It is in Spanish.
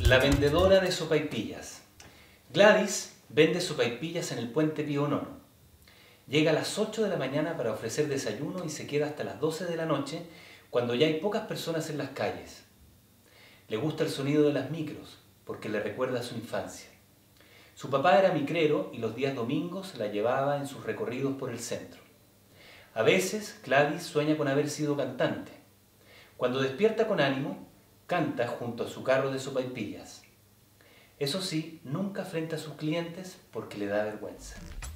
La vendedora de sopaipillas. Gladys vende sopaipillas en el Puente Pío IX. Llega a las 8 de la mañana para ofrecer desayuno y se queda hasta las 12 de la noche cuando ya hay pocas personas en las calles. Le gusta el sonido de las micros porque le recuerda a su infancia. Su papá era micrero y los días domingos la llevaba en sus recorridos por el centro. A veces Gladys sueña con haber sido cantante. Cuando despierta con ánimo, canta junto a su carro de sopaipillas. Eso sí, nunca frente a sus clientes porque le da vergüenza.